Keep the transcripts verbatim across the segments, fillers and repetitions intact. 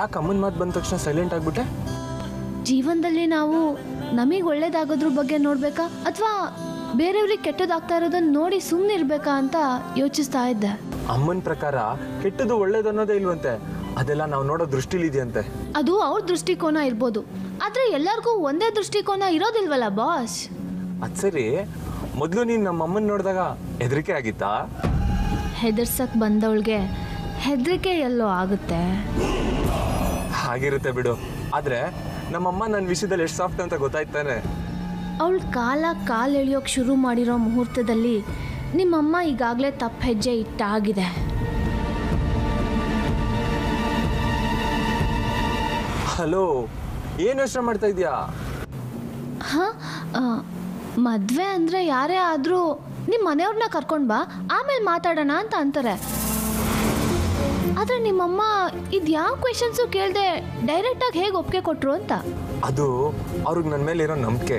ಯಾಕೆ ಅಮ್ಮನ ಮಾತು ಬಂದ ತಕ್ಷಣ ಸೈಲೆಂಟ್ ಆಗ್ಬಿಟ್ಟೆ? ಜೀವನದಲ್ಲಿ ನಾವು ನಮಗೆ ಒಳ್ಳೇದಾಗೋದ್ರ ಬಗ್ಗೆ ನೋಡ್ಬೇಕಾ ಅಥವಾ ಬೇರೆಯವ್ರಿಗೆ ಕೆಟ್ಟದಾಗ್ತಾ ಇರೋದನ್ನ ನೋಡಿ ಸುಮ್ಮನೆ ಇರ್ಬೇಕಾ ಅಂತ ಯೋಚಿಸ್ತಾ ಇದ್ದೆ. ಅಮ್ಮನ ಪ್ರಕಾರ ಕೆಟ್ಟದ್ದು ಒಳ್ಳೇದು ಅನ್ನೋದೇ ಇಲ್ವಂತೆ, ಅದೆಲ್ಲ ನಾವು ನೋಡೋ ದೃಷ್ಟಿಲಿದೆಯಂತೆ. ಅದು ಅವ್ರ ದೃಷ್ಟಿಕೋನ ಇರ್ಬೋದು, ಆದ್ರೆ ಎಲ್ಲರಿಗೂ ಒಂದೇ ದೃಷ್ಟಿಕೋನ ಇರೋದಿಲ್ವಲ್ಲ ಬಾಸ್. ಅದ್ ಸರಿ, ಮೊದಲು ನೀನು ನಮ್ಮ ಅಮ್ಮನ ನೋಡಿದಾಗ ಹೆದರಿಕೆ ಆಗಿತ್ತಾ? ಹೆದರ್ಸಕ್ ಬಂದವಳಿಗೆ ಹೆದರಿಕೆ ಎಲ್ಲೋ ಆಗುತ್ತೆ. ಹಾಗಿರುತ್ತೆ ಬಿಡು. ಆದ್ರೆ ನಮ್ಮಮ್ಮ ನನ್ನ ವಿಷಯದಲ್ಲಿ ಎಷ್ಟು ಸಾಫ್ಟ್ ಅಂತ ಗೊತ್ತಾಯ್ತಾನೆ. ಅವಳು ಕಾಲ ಕಾಲು ಎಳೆಯೋಕೆ ಶುರು ಮಾಡಿರೋ ಮುಹೂರ್ತದಲ್ಲಿ ನಿಮ್ಮಮ್ಮ ಈಗಾಗಲೇ ತಪ್ಪು ಹೆಜ್ಜೆ ಇಟ್ಟಾಗಿದೆ. ಹಲೋ, ಏನು ಯೋಚನೆ ಮಾಡ್ತಾ ಇದೀಯಾ? ಹಾಂ, ಮದುವೆ ಅಂದರೆ ಯಾರೇ ಆದರೂ ನಿಮ್ಮ ಮನೆಯವ್ರನ್ನ ಕರ್ಕೊಂಡು ಬಾ, ಆಮೇಲೆ ಮಾತಾಡೋಣ ಅಂತ ಅಂತಾರೆ. ಆದರೆ ನಿಮ್ಮಮ್ಮ ಇದು ಯಾವ ಕ್ವೆಶನ್ಸು ಕೇಳದೆ ಡೈರೆಕ್ಟಾಗಿ ಹೇಗೆ ಒಪ್ಪಿಗೆ ಕೊಟ್ಟರು ಅಂತ. ಅದು ಅವ್ರಿಗೆ ನನ್ನ ಮೇಲೆ ಇರೋ ನಂಬಿಕೆ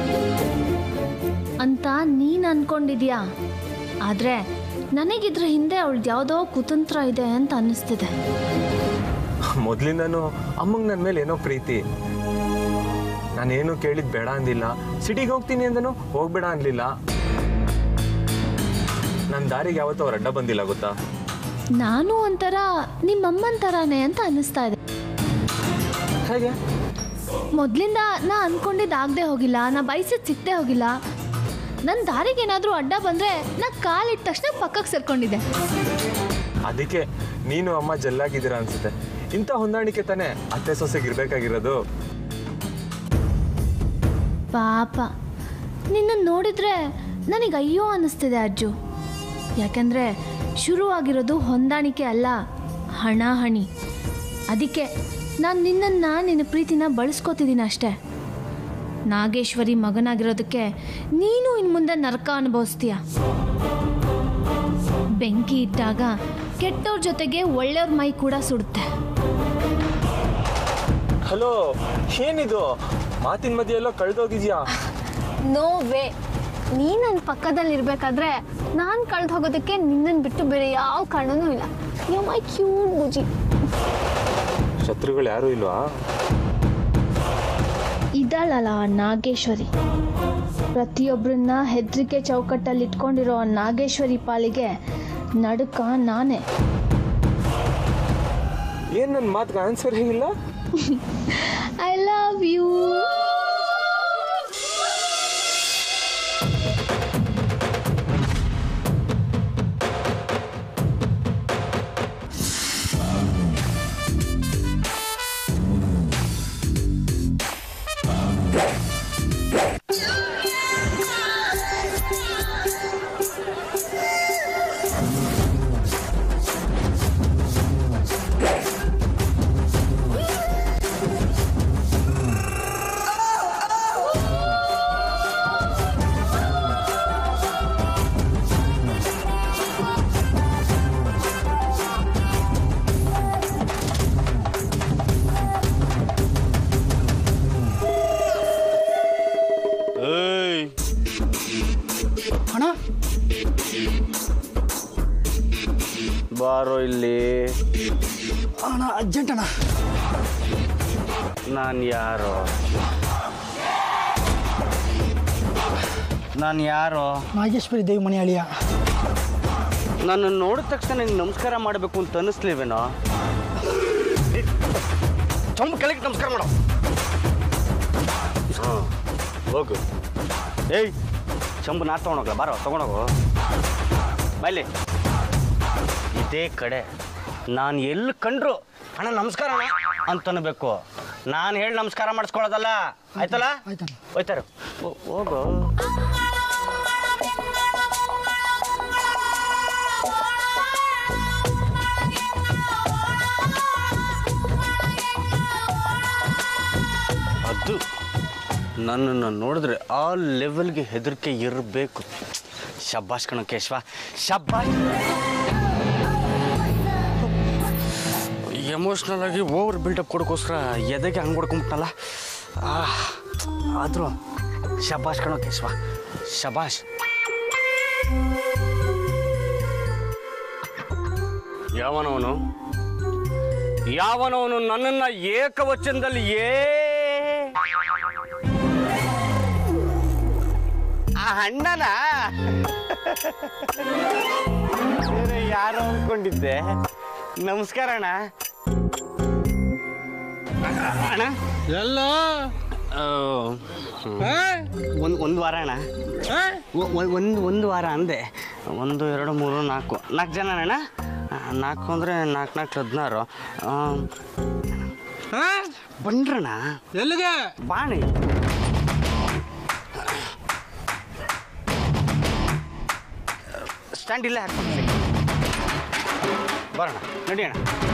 ಅಂತ ನೀನು ಅನ್ಕೊಂಡಿದ್ಯಾ. ಆದರೆ ನನಗಿದ್ರ ಹಿಂದೆ ಅವಳ್ದು ಯಾವುದೋ ಕುತಂತ್ರ ಇದೆ ಅಂತ ಅನ್ನಿಸ್ತಿದೆ. ಮೊದಲಿಂದನೂ ಅಮ್ಮಂಗೆ ನನ್ನ ಮೇಲೆ ಏನೋ ಪ್ರೀತಿ. ನಾನೇನು ಕೇಳಿದ್ ಬೇಡ ಅಂದಿಲ್ಲ, ಸಿಟಿಗೆ ಹೋಗ್ತೀನಿ ಅಂದನು ಹೋಗ್ಬೇಡ ಅನ್ಲಿಲ್ಲ. ನನ್ನ ದಾರಿಗೆ ಯಾವತ್ತೂ ಅವ್ರ ಅಡ್ಡ ಬಂದಿಲ್ಲ ಗೊತ್ತಾ. ನಾನು ಒಂಥರ ನಿಮ್ಮಮ್ಮನ ಥರಾನೇ ಅಂತ ಅನ್ನಿಸ್ತಾ ಇದೆ. ಹೇಗೆ? ಮೊದಲಿಂದ ನಾ ಅನ್ಕೊಂಡಿದ್ದು ಆಗದೆ ಹೋಗಿಲ್ಲ, ನಾ ಬಯಸಿದ್ದು ಸಿಕ್ಕದೆ ಹೋಗಿಲ್ಲ. ನನ್ನ ದಾರಿಗೆ ಏನಾದರೂ ಅಡ್ಡ ಬಂದರೆ ನಾ ಕಾಲಿಟ್ಟ ತಕ್ಷಣ ಪಕ್ಕಕ್ಕೆ ಸೇರ್ಕೊಂಡಿದ್ದೆ. ಅದಕ್ಕೆ ನೀನು ಅಮ್ಮ ಜಲ್ಲಾಗಿದ್ದೀರಾ ಅನ್ಸುತ್ತೆ. ಇಂಥ ಹೊಂದಾಣಿಕೆ ತಾನೇ ಅತ್ತೆ ಸೊಸೆಗಿರ್ಬೇಕಾಗಿರೋದು. ಪಾಪ ನಿನ್ನ ನೋಡಿದ್ರೆ ನನಗೆ ಅಯ್ಯೋ ಅನ್ನಿಸ್ತಿದೆ ಅಜ್ಜು. ಯಾಕಂದರೆ ಶುರುವಾಗಿರೋದು ಹೊಂದಾಣಿಕೆ ಅಲ್ಲ, ಹಣಾಹಣಿ. ಅದಕ್ಕೆ ನಾನು ನಿನ್ನನ್ನು ನಿನ್ನ ಪ್ರೀತಿನ ಬಳಸ್ಕೋತಿದ್ದೀನಿ ಅಷ್ಟೆ. ನಾಗೇಶ್ವರಿ ಮಗನಾಗಿರೋದಕ್ಕೆ ನೀನು ಇನ್ನು ಮುಂದೆ ನರಕ ಅನುಭವಿಸ್ತೀಯ. ಬೆಂಕಿ ಇಟ್ಟಾಗ ಕೆಟ್ಟವ್ರ ಜೊತೆಗೆ ಒಳ್ಳೆಯವ್ರ ಮೈ ಕೂಡ ಸುಡುತ್ತೆ. ಹಲೋ, ಏನಿದು ಮಾತಿನ ಮಧ್ಯೆ ಎಲ್ಲೋ ಕಳೆದೋಗಿದ್ಯಾ? No way. ನೀ ನನ್ನ ಪಕ್ಕದಲ್ಲಿ ಇರಬೇಕಾದ್ರೆ ನಾನು ಕಳೆದು ಹೋಗೋದಕ್ಕೆ ನಿನ್ನನ್ನು ಬಿಟ್ಟು ಬೇರೆ ಯಾವ ಕಾರಣನೂ ಇಲ್ಲ. ಯು ಮೈ ಕ್ಯೂಟ್ ಬುಜಿ. ಶತ್ರುಗಳು ಯಾರೂ ಇಲ್ವಾ? ಇದ್ದಾಳಲ್ಲ ನಾಗೇಶ್ವರಿ. ಪ್ರತಿಯೊಬ್ಬರನ್ನ ಹೆದರಿಕೆ ಚೌಕಟ್ಟಲ್ಲಿ ಇಟ್ಕೊಂಡಿರೋ ನಾಗೇಶ್ವರಿ ಪಾಲಿಗೆ ನಡುಕ ನಾನೇ. ಏನು ನನ್ನ ಮಾತಿಗೆ ಆನ್ಸರ್ ಹೇಗಿಲ್ಲ? I love you. ಬಾರೋ ಇಲ್ಲಿ. ಅಣ್ಣ ಅರ್ಜೆಂಟ್ ಅಣ್ಣ. ನಾನು ಯಾರೋ ನಾನು ಯಾರೋ ನಾಗೇಶ್ವರಿ ದೇವಿ ಮನೆ ಅಳಿಯ. ನಾನು ನೋಡಿದ ತಕ್ಷಣ ನಿಂಗೆ ನಮಸ್ಕಾರ ಮಾಡಬೇಕು ಅಂತ ಅನ್ನಿಸ್ಲಿವೇನೋ? ಚಂಬು ಕೆಳಗೆ ನಮಸ್ಕಾರ ಮಾಡೋ. ಹಾಂ ಹೋಗು. ಏಯ್, ಚಂಬು ನಾ ತೊಗೊಂಡೋಗ್ಲ, ಬಾರೋ ತೊಗೊಂಡೋಗು. ಬೈಲಿ ಇದೇ ಕಡೆ ನಾನು ಎಲ್ಲಿ ಕಂಡ್ರು ಅಣ್ಣ ನಮಸ್ಕಾರ ಅಂತನಬೇಕು. ನಾನು ಹೇಳಿ ನಮಸ್ಕಾರ ಮಾಡಿಸ್ಕೊಳ್ಳೋದಲ್ಲ, ಆಯ್ತಲ್ಲ? ಹೋಯ್ತಾರೆ ಹೋಗು. ಅದು ನನ್ನನ್ನು ನೋಡಿದ್ರೆ ಆ ಲೆವೆಲ್ಗೆ ಹೆದರಿಕೆ ಇರಬೇಕು. ಶಬ್ಬಾಷ್ ಕಣ ಕೇಶವ, ಶಬ್ಬಾಷ್. ಎಮೋಷ್ನಲ್ ಆಗಿ ಓವರ್ ಬಿಲ್ಡಪ್ ಕೊಡೋಕ್ಕೋಸ್ಕರ ಎದೆಗೆ ಹಂಗೆ ಹೊಡ್ಕೊಂಬಿಟ್ಟನಲ್ಲ. ಆದರೂ ಶಬ್ಬಾಷ್ ಕಣೋ ಕೇಶವ, ಶಬ್ಬಾಷ್. ಯಾವನವನು ಯಾವನವನು ನನ್ನನ್ನ ಏಕವಚನದಲ್ಲಿ ಏ ಆ ಅಣ್ಣನ ಬೇರೆ ಯಾರು ಅನ್ಕೊಂಡಿದ್ದೆ. ನಮಸ್ಕಾರ ಅಣ್ಣ. ಅಣ್ಣ ಎಲ್ಲ ಒಂದು ಒಂದು ವಾರ ಅಣ್ಣ. ಒಂದು ಒಂದು ವಾರ ಅಂದೆ. ಒಂದು ಎರಡು ಮೂರು ನಾಲ್ಕು ನಾಲ್ಕು ಜನ ಅಣ್ಣ. ನಾಲ್ಕು ಅಂದರೆ ನಾಲ್ಕು ನಾಲ್ಕು ಹದಿನಾರು. ಬಂದ್ರಣ್ಣ. ಎಲ್ಲಿಗೆ? ಬಾಣಿ ಸ್ಟ್ಯಾಂಡ್ ಇಲ್ಲೇ ಹಾಕ್ಕೊಂಡು ಬರೋಣ. ನಡಿಯೋಣ.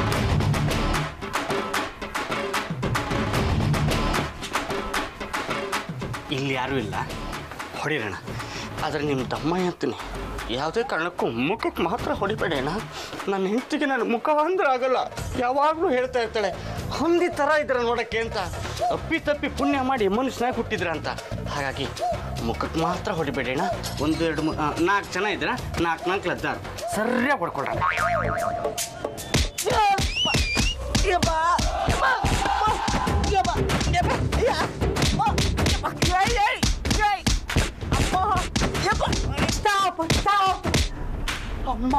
ಇಲ್ಲಿ ಯಾರೂ ಇಲ್ಲ, ಹೊಡಿರೋಣ. ಆದರೆ ನಿಮ್ಮ ದಮ್ಮ ಹೇಳ್ತೀನಿ, ಯಾವುದೇ ಕಾರಣಕ್ಕೂ ಮುಖಕ್ಕೆ ಮಾತ್ರ ಹೊಡಿಬೇಡೇಣ. ನನ್ನ ಹೆಂಡತಿಗೆ ನನ್ನ ಮುಖ ಅಂದ್ರೆ ಆಗಲ್ಲ. ಯಾವಾಗಲೂ ಹೇಳ್ತಾ ಇರ್ತಾಳೆ, ಹೊಂದಿ ಥರ ಇದ್ರೆ ನೋಡೋಕ್ಕೆ ಅಂತ. ಅಪ್ಪಿ ತಪ್ಪಿ ಪುಣ್ಯ ಮಾಡಿ ಮನುಷ್ಯನಾಗಿ ಹುಟ್ಟಿದ್ರ ಅಂತ. ಹಾಗಾಗಿ ಮುಖಕ್ಕೆ ಮಾತ್ರ ಹೊಡಿಬೇಡೇಣ. ಒಂದು ಎರಡು ಮೂರು ನಾಲ್ಕು ಜನ ಇದ್ರೆ ನಾಲ್ಕು ನಾಲ್ಕು ಹದಿನಾರು ಸರಿಯಾಗಿ ಹೊಡ್ಕೊಳ್ರ. ಅಮ್ಮ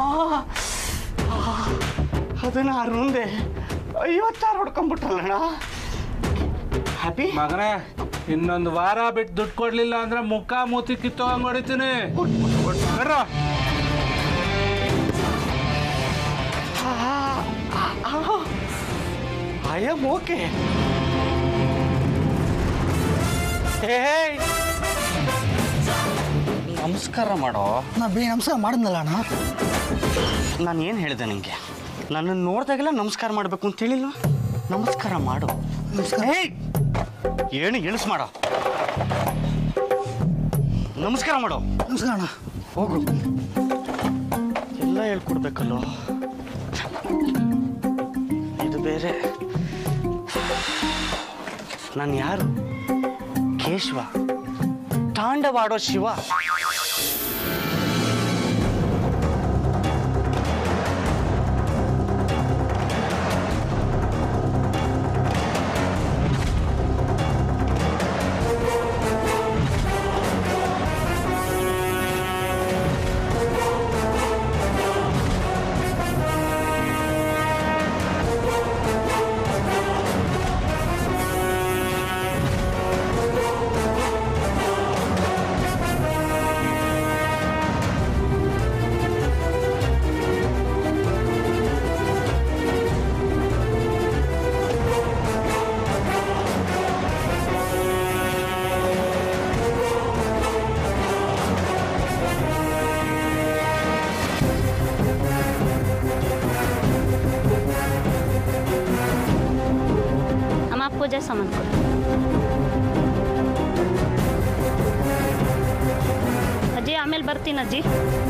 ಹದಿನಾರು ಮುಂದೆ ಐವತ್ತಾರು ಹೊಡ್ಕೊಂಡ್ಬಿಟ್ಟಲ್ಲಣ್ಣ. ಹ್ಯಾಪಿ ಮಗನೇ, ಇನ್ನೊಂದು ವಾರ ಬಿಟ್ಟು ದುಡ್ಡು ಕೊಡ್ಲಿಲ್ಲ ಅಂದ್ರೆ ಮುಖ ಮೂತಿ ಕಿತ್ತೋಗಂಗ್ ಹೊಡಿತೀನಿ. I am okay. ನಮಸ್ಕಾರ ಮಾಡೋ. ನಾ ಬೇ ನಮಸ್ಕಾರ ಮಾಡಿದ್ನಲ್ಲ ಅಣ್ಣ. ನಾನು ಏನು ಹೇಳಿದೆ ನಿಮಗೆ? ನನ್ನನ್ನು ನೋಡಿದಾಗೆಲ್ಲ ನಮಸ್ಕಾರ ಮಾಡಬೇಕು ಅಂತ ಹೇಳಿಲ್ವ? ನಮಸ್ಕಾರ ಮಾಡು. ನಮಸ್ಕಾರ. ಏನು ಎಣಿಸ್ ಮಾಡೋ. ನಮಸ್ಕಾರ ಮಾಡೋ. ನಮಸ್ಕಾರ ಅಣ್ಣ. ಹೋಗು. ಎಲ್ಲ ಹೇಳ್ಕೊಡ್ಬೇಕಲ್ಲೋ. ಇದು ಬೇರೆ. ನಾನು ಯಾರು? ಕೇಶವ, ತಾಂಡವಾಡೋ ಶಿವ. पूजा सामान को अज्जी आमेಲೆ ಬರ್ತೀನಿ ಅಜ್ಜಿ.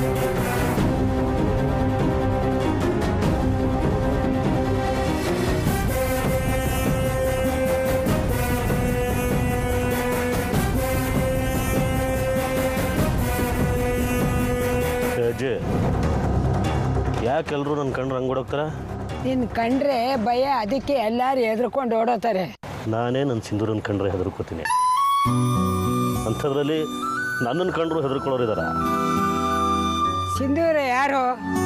ಅಜ್ಜಿ, ಯಾಕೆಲ್ಲರೂ ನನ್ನ ಕಂಡ್ರೆ ಹಂಗೆ ಓಡೋಗ್ತಾರ? ನಿನ್ನ ಕಂಡ್ರೆ ಭಯ, ಅದಕ್ಕೆ ಎಲ್ಲರೂ ಹೆದರ್ಕೊಂಡು ಓಡೋತಾರೆ. ನಾನೇ ನನ್ನ ಸಿಂಧೂರನ್ನ ಕಂಡ್ರೆ ಹೆದರ್ಕೋತೀನಿ. ಅಂಥದ್ರಲ್ಲಿ ನನ್ನನ್ನು ಕಂಡ್ರು ಹೆದರ್ಕೊಳ್ಳೋರಿದಾರ. ಸಿಂಧೂರ ಯಾರು?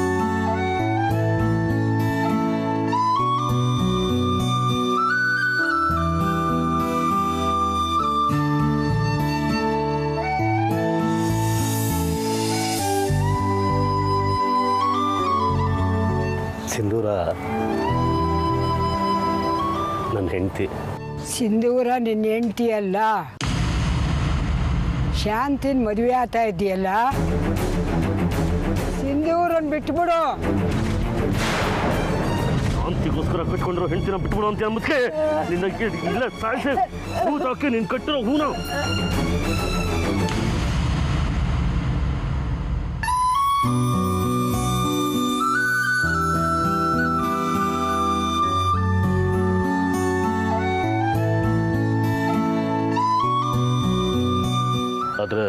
ಸಿಂಧೂರ ನನ್ನ ಹೆಂಡತಿ. ಸಿಂಧೂರ ನಿನ್ನ ಹೆಂಡತಿ ಅಲ್ಲ, ಶಾಂತಿನ ಮದುವೆ ಆಗ್ತಾ ಇದೆಯಲ್ಲ. ಸಿಂಧೂರನ್ ಬಿಟ್ಬಿಡು. ಶಾಂತಿಗೋಸ್ಕರ ಕಟ್ಕೊಂಡಿರೋ ಹೆಂಡತಿನ ಬಿಟ್ಬಿಡು ಅಂತ ಅಂಬಕ್ಕೆ ನಿನ್ನ ಇಲ್ಲ ಸಾಯಿಸಿ ಹೂತಾಕಿ ನೀನು ಕಟ್ಟಿರೋ ಹೂನ. ಆದರೆ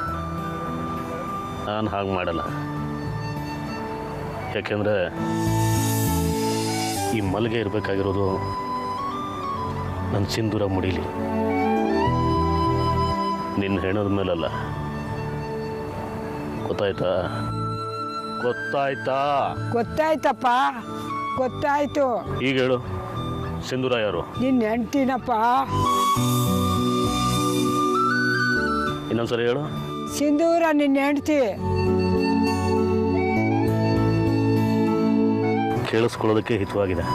ನಾನು ಹಾಗೆ ಮಾಡಲ್ಲ. ಯಾಕೆಂದರೆ ಈ ಮಲ್ಗೆ ಇರಬೇಕಾಗಿರೋದು ನನ್ನ ಸಿಂಧೂರ ಮುಡಿಲಿ, ನಿನ್ನ ಹೆಣದ ಮೇಲಲ್ಲ. ಗೊತ್ತಾಯ್ತಾ? ಗೊತ್ತಾಯ್ತಾ? ಗೊತ್ತಾಯ್ತಪ್ಪ, ಗೊತ್ತಾಯ್ತು. ಈಗ ಹೇಳು, ಸಿಂಧೂರ ಯಾರು? ನಿನ್ನ ಹೆಂಡ್ತಿನಪ್ಪ. ಇನ್ನೊಂದ್ಸರಿ ಹೇಳು. ಸಿಂಧೂರ ನಿನ್ನ ಹೆಂಡ್ತಿ. ಕೇಳಿಸ್ಕೊಳ್ಳೋದಕ್ಕೆ ಹಿತವಾಗಿದೆ.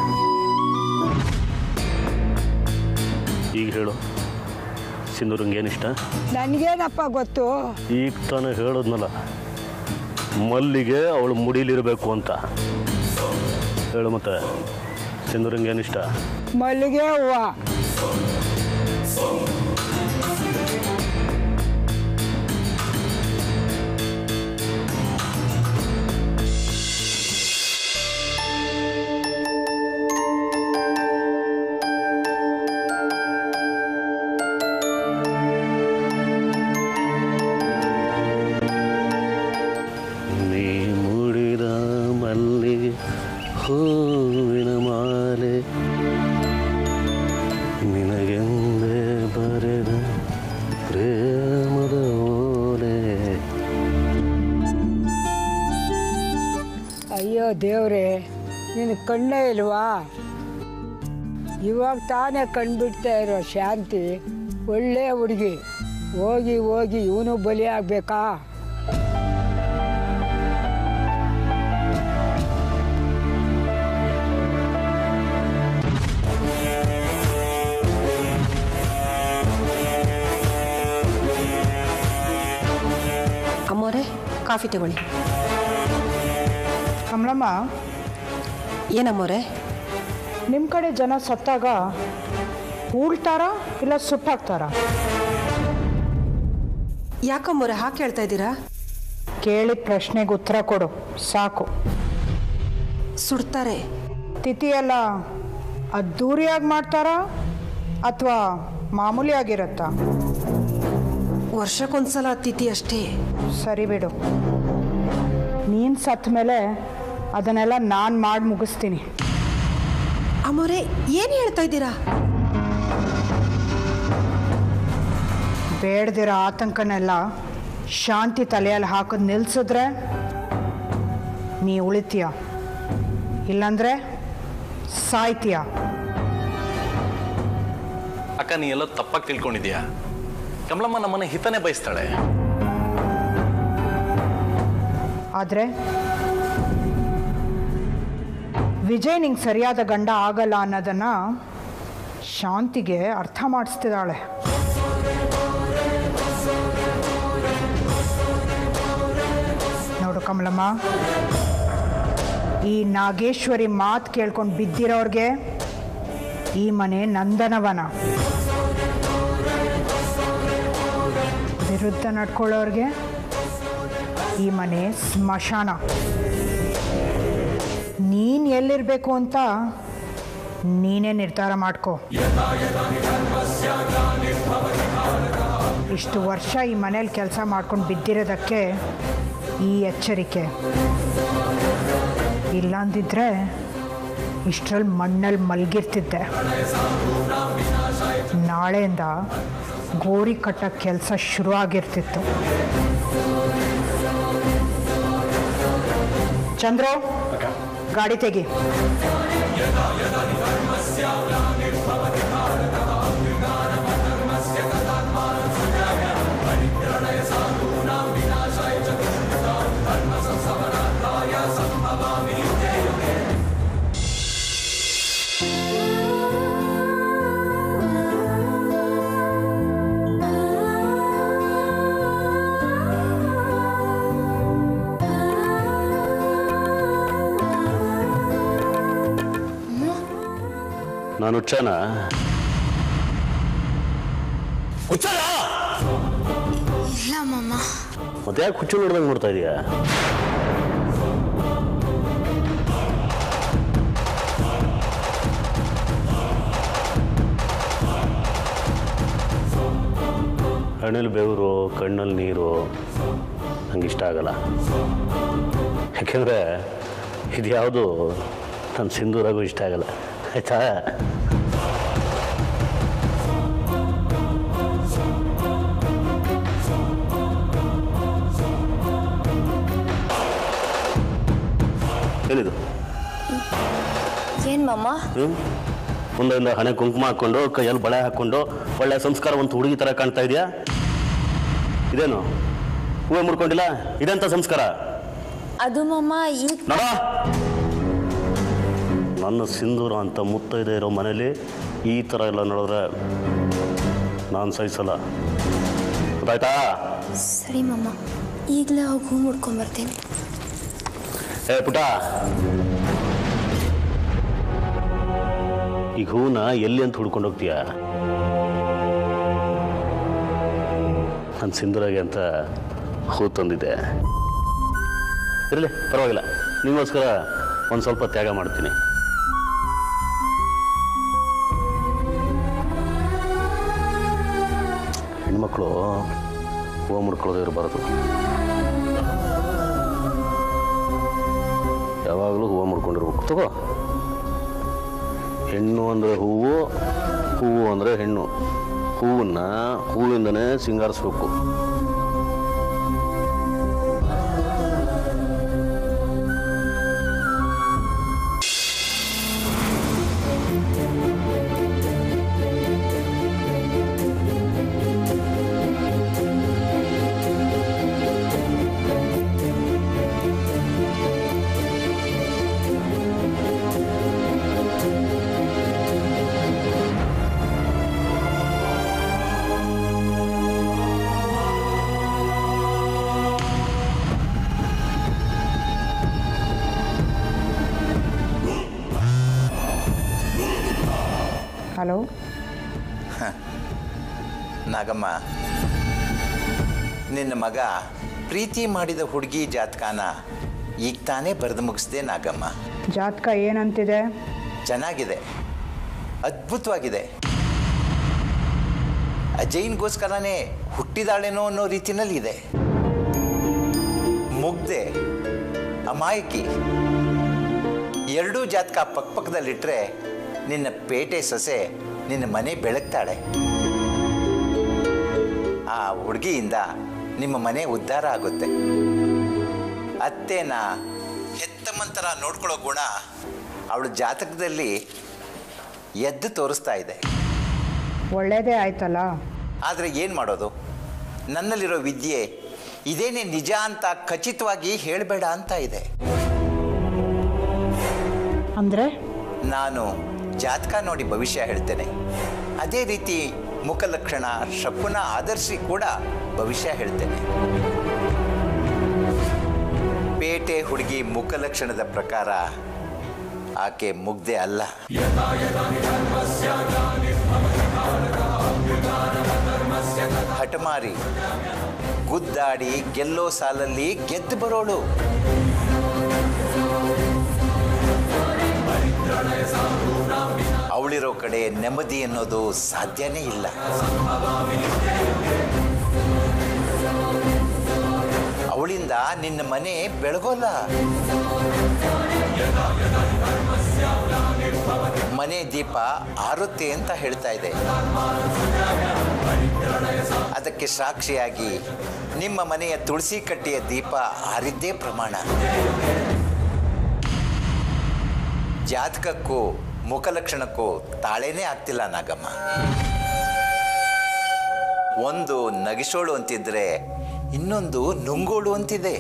ಈಗ ಹೇಳು, ಸಿಂಧೂರಂಗೇನಿಷ್ಟ? ನನಗೇನಪ್ಪ ಗೊತ್ತು? ಈಗ ತಾನೇ ಹೇಳೋದ್ನಲ್ಲ, ಮಲ್ಲಿಗೆ ಅವಳು ಮುಡಿಲಿರಬೇಕು ಅಂತ. ಹೇಳು ಮತ್ತೆ, ಸಿಂಧೂರಂಗೇನಿಷ್ಟ? ಮಲ್ಲಿಗೆ ಹೂವು. ಹೂವಿನ ಮಾಲೆ ನಿನಗೆಂದೇ ಬರೆದ ಪ್ರೇಮದ ಓಲೆ. ಅಯ್ಯೋ ದೇವ್ರೆ, ನಿನ್ನ ಕಣ್ಣೇ ಇಲ್ವಾ? ಇವಾಗ ತಾನೇ ಕಣ್ಬಿಡ್ತಾ ಇರೋ ಶಾಂತಿ ಒಳ್ಳೆ ಹುಡುಗಿ. ಹೋಗಿ ಹೋಗಿ ಇವನು ಬಲಿ ಆಗ್ಬೇಕಾ? ಅಮ್ಮೋರೆ, ಕಾಫಿ ತಗೊಳ್ಳಿ. ಕಮಲಮ್ಮ, ಏನಮ್ಮೋರೆ? ನಿಮ್ಮ ಕಡೆ ಜನ ಸತ್ತಾಗ ಉಳ್ತಾರ ಇಲ್ಲ ಸುಟ್ಟಾಕ್ತಾರ? ಯಾಕಮ್ಮೋರೆ ಹಾಗೆ ಹೇಳ್ತಾ ಇದ್ದೀರಾ? ಕೇಳಿದ ಪ್ರಶ್ನೆಗೆ ಉತ್ತರ ಕೊಡು ಸಾಕು. ಸುಡ್ತಾರೆ. ತಿಥಿ ಎಲ್ಲ ಅದ್ದೂರಿಯಾಗಿ ಮಾಡ್ತಾರಾ ಅಥವಾ ಮಾಮೂಲಿ ಆಗಿರತ್ತಾ? ವರ್ಷಕ್ಕೊಂದ್ಸಲ ತಿಥಿ ಅಷ್ಟೇ. ಸರಿ ಬಿಡು, ನೀನು ಸತ್ತ ಮೇಲೆ ಅದನ್ನೆಲ್ಲ ನಾನು ಮಾಡಿ ಮುಗಿಸ್ತೀನಿ. ಅಮ್ಮೋರೆ, ಏನು ಹೇಳ್ತಾ ಇದ್ದೀರಾ? ಬೇಡದಿರೋ ಆತಂಕನೆಲ್ಲ ಶಾಂತಿ ತಲೆಯಲ್ಲಿ ಹಾಕೋದು ನಿಲ್ಸಿದ್ರೆ ನೀ ಉಳಿತೀಯ, ಇಲ್ಲಾಂದ್ರೆ ಸಾಯ್ತೀಯ. ಅಕ್ಕ, ನೀ ಎಲ್ಲ ತಪ್ಪಾಗಿ ತಿಳ್ಕೊಂಡಿದ್ಯಾ? ಕಮಲಮ್ಮ ನಮ್ಮನ್ನ ಹಿತನೇ ಬಯಸ್ತಾಳೆ. ಆದರೆ ವಿಜಯ್ ನಿಂಗೆ ಸರಿಯಾದ ಗಂಡ ಆಗಲ್ಲ ಅನ್ನೋದನ್ನ ಶಾಂತಿಗೆ ಅರ್ಥ ಮಾಡಿಸ್ತಿದ್ದಾಳೆ. ನೋಡು ಕಮಲಮ್ಮ, ಈ ನಾಗೇಶ್ವರಿ ಮಾತು ಕೇಳ್ಕೊಂಡು ಬಿದ್ದಿರೋರ್ಗೆ ಈ ಮನೆ ನಂದನವನ, ವಿರುದ್ಧ ನಡ್ಕೊಳ್ಳೋರ್ಗೆ ಈ ಮನೆ ಸ್ಮಶಾನ. ನೀನು ಎಲ್ಲಿರಬೇಕು ಅಂತ ನೀನೇ ನಿರ್ಧಾರ ಮಾಡ್ಕೋ. ಇಷ್ಟು ವರ್ಷ ಈ ಮನೇಲಿ ಕೆಲಸ ಮಾಡ್ಕೊಂಡು ಬಿದ್ದಿರೋದಕ್ಕೆ ಈ ಎಚ್ಚರಿಕೆ. ಇಲ್ಲಾಂದಿದ್ರೆ ಇಷ್ಟರಲ್ಲಿ ಮಣ್ಣಲ್ಲಿ ಮಲಗಿರ್ತಿದ್ದೆ. ನಾಳೆಯಿಂದ ಗೋರಿ ಕಟ್ಟೋ ಕೆಲಸ ಶುರು ಆಗಿರ್ತಿತ್ತು. ಚಂದ್ರ, ಗಾಡಿ ತೆಗಿ. ನಾನು ಹುಚ್ಚನ? ಇಲ್ಲ ಮಮ್ಮ. ಮತ್ತೆ ಯಾಕೆ ಹುಚ್ಚು ನೋಡ್ದಂಗೆ ನೋಡ್ತಾ ಇದೀಯಾ? ಹಣ್ಣಲ್ಲಿ ಬೆವರು, ಕಣ್ಣಲ್ಲಿ ನೀರು ನಂಗೆ ಇಷ್ಟ ಆಗಲ್ಲ. ಯಾಕೆಂದರೆ ಇದು ಯಾವುದು ನನ್ನ ಸಿಂಧೂರಾಗೂ ಇಷ್ಟ ಆಗಲ್ಲ ಆಯ್ತಾ. ಏನಿದು ಏನು ಮಾಮ? ಹ್ಞೂ ಮುಂದೆಯಿಂದ ಹಣೆ ಕುಂಕುಮ ಹಾಕ್ಕೊಂಡು ಕೈಯಲ್ಲಿ ಬಳೆ ಹಾಕ್ಕೊಂಡು ಒಳ್ಳೆ ಸಂಸ್ಕಾರವಂತ ಹುಡುಗಿ ಥರ ಕಾಣ್ತಾ ಇದೆಯಾ? ಇದೇನು ಹೂವು ಮುಡ್ಕೊಂಡಿಲ್ಲ? ಇದೆಂಥ ಸಂಸ್ಕಾರ? ಅದು ಮಾಮ ಈಗ ನೋಡ, ನನ್ನ ಸಿಂಧೂರ ಅಂತ ಮುತ್ತೈದೆ ಇರೋ ಮನೇಲಿ ಈ ಥರ ಎಲ್ಲ ನೋಡಿದ್ರೆ ನಾನು ಸಹಿಸಲ್ಲ, ಗೊತ್ತಾಯ್ತಾ? ಸರಿ ಮಾಮ, ಈಗಲೇ ಹೋಗಿ ಹೂ ಮುಡ್ಕೊಂಬರ್ತೀನಿ. ಏ ಪುಟ, ಈಗ ಹೂನ ಎಲ್ಲಿ ಅಂತ ಹುಡ್ಕೊಂಡು ಹೋಗ್ತೀಯ? ನನ್ನ ಸಿಂಧೂರಾಗೆ ಅಂತ ಹೂ ತಂದಿದ್ದೆ, ಇರಲಿ ಪರವಾಗಿಲ್ಲ, ನಿಮಗೋಸ್ಕರ ಒಂದು ಸ್ವಲ್ಪ ತ್ಯಾಗ ಮಾಡ್ತೀನಿ. ಹೆಣ್ಮಕ್ಳು ಹೂವು ಮುಡ್ಕೊಳ್ಳೋದೇ ಇರಬಾರ್ದು, ಯಾವಾಗಲೂ ಹೂವು ಮುಡ್ಕೊಂಡಿರ್ಬೇಕು. ತಗೋ, ಹೆಣ್ಣು ಅಂದರೆ ಹೂವು, ಹೂವು ಅಂದರೆ ಹೆಣ್ಣು. ಹೂವನ್ನು ಹೂವಿಂದನೇ ಸಿಂಗಾರಿಸ್ಬೇಕು. ಹಲೋ ನಾಗಮ್ಮ, ನಿನ್ನ ಮಗ ಪ್ರೀತಿ ಮಾಡಿದ ಹುಡುಗಿ ಜಾತಕನ ಈಗ ತಾನೇ ಬರೆದು ಮುಗಿಸ್ದೆ ನಾಗಮ್ಮ. ಜಾತಕ ಏನಂತಿದೆ? ಚೆನ್ನಾಗಿದೆ, ಅದ್ಭುತವಾಗಿದೆ. ಅಜಯ್ನಿಗೋಸ್ಕರನೇ ಹುಟ್ಟಿದಾಳೇನೋ ಅನ್ನೋ ರೀತಿನಲ್ಲಿ ಇದೆ. ಮುಗ್ದೆ, ಅಮಾಯಕಿ ಎರಡೂ ಜಾತಕ ಪಕ್ಕಪಕ್ಕದಲ್ಲಿಟ್ಟರೆ ನಿನ್ನ ಪೇಟೆ ಸೊಸೆ ನಿನ್ನ ಮನೆ ಬೆಳಗ್ತಾಳೆ. ಆ ಹುಡುಗಿಯಿಂದ ನಿಮ್ಮ ಮನೆ ಉದ್ಧಾರ ಆಗುತ್ತೆ. ಅತ್ತೇನ ಹೆತ್ತಮ್ಮಂತರ ನೋಡ್ಕೊಳ್ಳೋ ಗುಣ ಅವಳ ಜಾತಕದಲ್ಲಿ ಎದ್ದು ತೋರಿಸ್ತಾ ಇದೆ. ಒಳ್ಳೇದೇ ಆಯ್ತಲ್ಲ. ಆದರೆ ಏನು ಮಾಡೋದು, ನನ್ನಲ್ಲಿರೋ ವಿದ್ಯೆ ಇದೇನೇ ನಿಜ ಅಂತ ಖಚಿತವಾಗಿ ಹೇಳಬೇಡ ಅಂತ ಇದೆ. ಅಂದರೆ ನಾನು ಜಾತಕ ನೋಡಿ ಭವಿಷ್ಯ ಹೇಳ್ತೇನೆ, ಅದೇ ರೀತಿ ಮುಖಲಕ್ಷಣ ಶಕುನ ಆಧರಿಸಿ ಕೂಡ ಭವಿಷ್ಯ ಹೇಳ್ತೇನೆ. ಪೇಟೆ ಹುಡುಗಿ ಮುಖಲಕ್ಷಣದ ಪ್ರಕಾರ ಆಕೆ ಮುಗ್ದೆ ಅಲ್ಲ. ಹಠಮಾರಿ, ಗುದ್ದಾಡಿ ಗೆಲ್ಲೋ ಸಾಲಲ್ಲಿ ಗೆದ್ದು ಬರೋಳು. ಅವಳಿರೋ ಕಡೆ ನೆಮ್ಮದಿ ಅನ್ನೋದು ಸಾಧ್ಯನೇ ಇಲ್ಲ. ಅವಳಿಂದ ನಿನ್ನ ಮನೆ ಬೆಳಗೋಲ್ಲ. ಮನೆ ದೀಪ ಆರುತ್ತೆ ಅಂತ ಹೇಳ್ತಾ ಇದೆ. ಅದಕ್ಕೆ ಸಾಕ್ಷಿಯಾಗಿ ನಿಮ್ಮ ಮನೆಯ ತುಳಸಿ ಕಟ್ಟೆಯ ದೀಪ ಆರಿದ್ದೇ ಪ್ರಮಾಣ. ಜಾತಕಕ್ಕೂ ಮುಖಲಕ್ಷಣಕ್ಕೂ ತಾಳೇನೇ ಆಗ್ತಿಲ್ಲ ನಾಗಮ್ಮ. ಒಂದು ನಗಿಸೋಳು ಅಂತಿದ್ರೆ ಇನ್ನೊಂದು ನುಂಗೋಳು ಅಂತಿದೆ.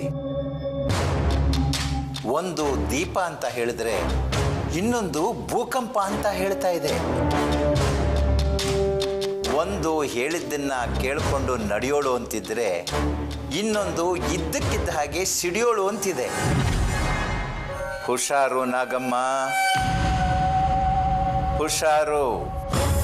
ಒಂದು ದೀಪ ಅಂತ ಹೇಳಿದ್ರೆ ಇನ್ನೊಂದು ಭೂಕಂಪ ಅಂತ ಹೇಳ್ತಾ ಇದೆ. ಒಂದು ಹೇಳಿದ್ದನ್ನ ಕೇಳಿಕೊಂಡು ನಡೆಯೋಳು ಅಂತಿದ್ರೆ ಇನ್ನೊಂದು ಇದ್ದಕ್ಕಿದ್ದ ಹಾಗೆ ಸಿಡಿಯೋಳು ಅಂತಿದೆ. ಹುಷಾರು ನಾಗಮ್ಮ, ಹುಷಾರು.